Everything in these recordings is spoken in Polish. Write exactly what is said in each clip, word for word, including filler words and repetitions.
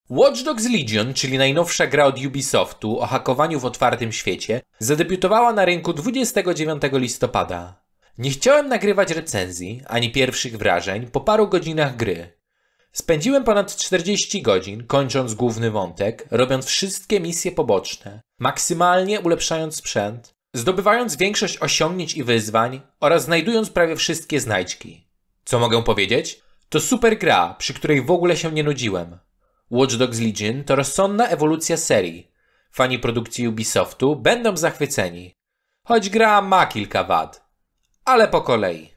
Watch Dogs Legion, czyli najnowsza gra od Ubisoftu o hakowaniu w otwartym świecie, zadebiutowała na rynku dwudziestego dziewiątego listopada. Nie chciałem nagrywać recenzji, ani pierwszych wrażeń po paru godzinach gry. Spędziłem ponad czterdzieści godzin, kończąc główny wątek, robiąc wszystkie misje poboczne, maksymalnie ulepszając sprzęt, zdobywając większość osiągnięć i wyzwań oraz znajdując prawie wszystkie znajdźki. Co mogę powiedzieć? To super gra, przy której w ogóle się nie nudziłem. Watch Dogs Legion to rozsądna ewolucja serii. Fani produkcji Ubisoftu będą zachwyceni. Choć gra ma kilka wad. Ale po kolei.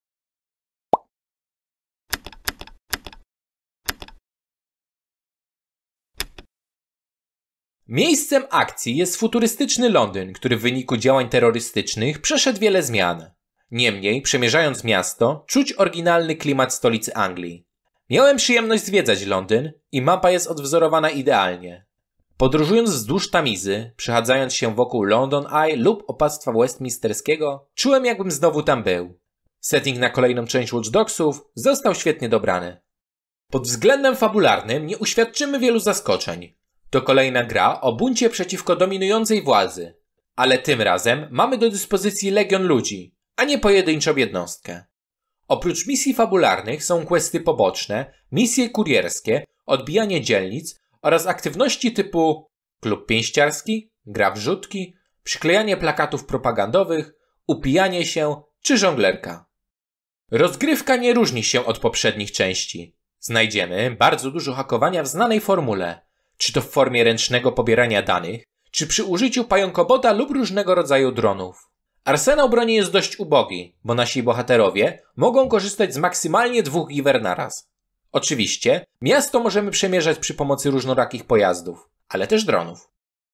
Miejscem akcji jest futurystyczny Londyn, który w wyniku działań terrorystycznych przeszedł wiele zmian. Niemniej, przemierzając miasto, czuć oryginalny klimat stolicy Anglii. Miałem przyjemność zwiedzać Londyn i mapa jest odwzorowana idealnie. Podróżując wzdłuż Tamizy, przechadzając się wokół London Eye lub opactwa Westminsterskiego, czułem, jakbym znowu tam był. Setting na kolejną część Watch Dogsów został świetnie dobrany. Pod względem fabularnym nie uświadczymy wielu zaskoczeń. To kolejna gra o buncie przeciwko dominującej władzy. Ale tym razem mamy do dyspozycji legion ludzi, a nie pojedynczą jednostkę. Oprócz misji fabularnych są questy poboczne, misje kurierskie, odbijanie dzielnic oraz aktywności typu klub pięściarski, gra w rzutki, przyklejanie plakatów propagandowych, upijanie się czy żonglerka. Rozgrywka nie różni się od poprzednich części. Znajdziemy bardzo dużo hakowania w znanej formule, czy to w formie ręcznego pobierania danych, czy przy użyciu pająkobota lub różnego rodzaju dronów. Arsenał broni jest dość ubogi, bo nasi bohaterowie mogą korzystać z maksymalnie dwóch giwer naraz. Oczywiście, miasto możemy przemierzać przy pomocy różnorakich pojazdów, ale też dronów.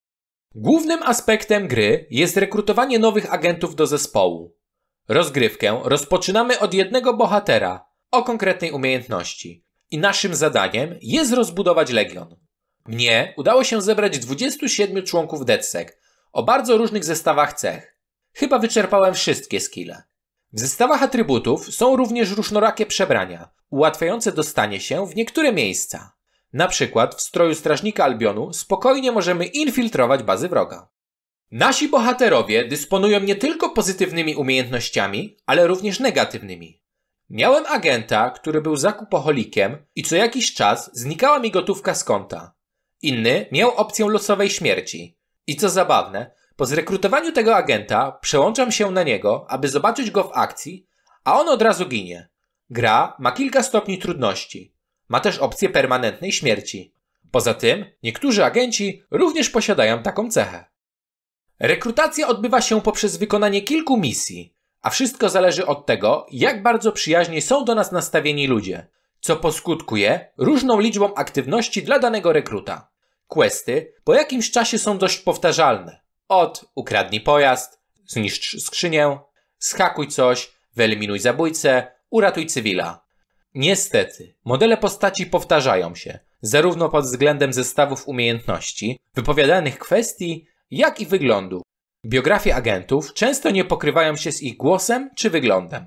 Głównym aspektem gry jest rekrutowanie nowych agentów do zespołu. Rozgrywkę rozpoczynamy od jednego bohatera o konkretnej umiejętności i naszym zadaniem jest rozbudować legion. Mnie udało się zebrać dwudziestu siedmiu członków DedSec o bardzo różnych zestawach cech. Chyba wyczerpałem wszystkie skille. W zestawach atrybutów są również różnorakie przebrania, ułatwiające dostanie się w niektóre miejsca. Na przykład w stroju strażnika Albionu spokojnie możemy infiltrować bazy wroga. Nasi bohaterowie dysponują nie tylko pozytywnymi umiejętnościami, ale również negatywnymi. Miałem agenta, który był zakupoholikiem i co jakiś czas znikała mi gotówka z konta. Inny miał opcję losowej śmierci. I co zabawne, po zrekrutowaniu tego agenta przełączam się na niego, aby zobaczyć go w akcji, a on od razu ginie. Gra ma kilka stopni trudności. Ma też opcję permanentnej śmierci. Poza tym niektórzy agenci również posiadają taką cechę. Rekrutacja odbywa się poprzez wykonanie kilku misji, a wszystko zależy od tego, jak bardzo przyjaźnie są do nas nastawieni ludzie, co poskutkuje różną liczbą aktywności dla danego rekruta. Questy po jakimś czasie są dość powtarzalne. Od ukradnij pojazd, zniszcz skrzynię, schakuj coś, wyeliminuj zabójcę, uratuj cywila. Niestety, modele postaci powtarzają się, zarówno pod względem zestawów umiejętności, wypowiadanych kwestii, jak i wyglądu. Biografie agentów często nie pokrywają się z ich głosem czy wyglądem.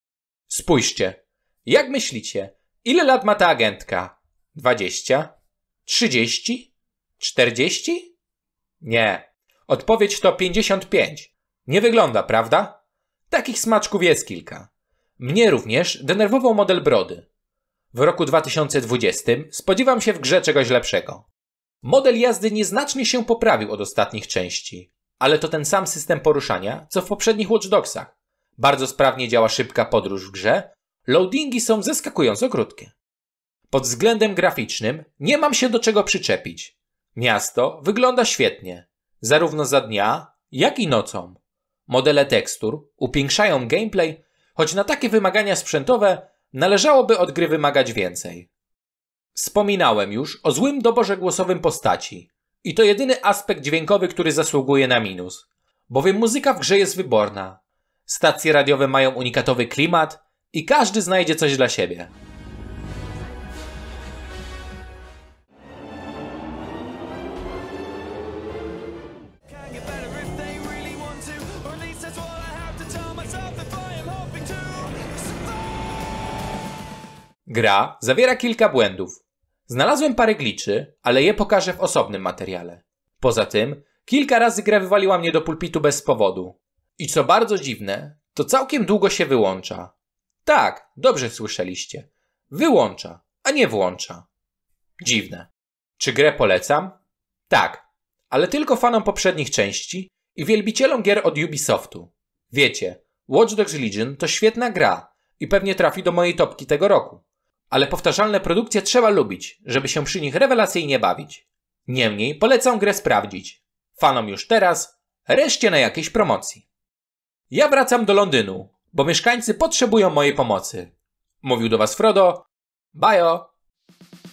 Spójrzcie, jak myślicie, ile lat ma ta agentka? dwadzieścia? trzydzieści? czterdzieści? Nie. Odpowiedź to pięćdziesiąt pięć. Nie wygląda, prawda? Takich smaczków jest kilka. Mnie również denerwował model brody. W roku dwa tysiące dwudziestym spodziewam się w grze czegoś lepszego. Model jazdy nieznacznie się poprawił od ostatnich części, ale to ten sam system poruszania, co w poprzednich Watch Dogsach. Bardzo sprawnie działa szybka podróż w grze, loadingi są zaskakująco krótkie. Pod względem graficznym nie mam się do czego przyczepić. Miasto wygląda świetnie. Zarówno za dnia, jak i nocą. Modele tekstur upiększają gameplay, choć na takie wymagania sprzętowe należałoby od gry wymagać więcej. Wspominałem już o złym doborze głosowym postaci. I to jedyny aspekt dźwiękowy, który zasługuje na minus. Bowiem muzyka w grze jest wyborna. Stacje radiowe mają unikatowy klimat i każdy znajdzie coś dla siebie. Gra zawiera kilka błędów. Znalazłem parę gliczy, ale je pokażę w osobnym materiale. Poza tym, kilka razy gra wywaliła mnie do pulpitu bez powodu. I co bardzo dziwne, to całkiem długo się wyłącza. Tak, dobrze słyszeliście. Wyłącza, a nie włącza. Dziwne. Czy grę polecam? Tak, ale tylko fanom poprzednich części i wielbicielom gier od Ubisoftu. Wiecie, Watch Dogs Legion to świetna gra i pewnie trafi do mojej topki tego roku. Ale powtarzalne produkcje trzeba lubić, żeby się przy nich rewelacyjnie bawić. Niemniej polecam grę sprawdzić. Fanom już teraz, reszcie na jakiejś promocji. Ja wracam do Londynu, bo mieszkańcy potrzebują mojej pomocy. Mówił do was Frodo. Bajo!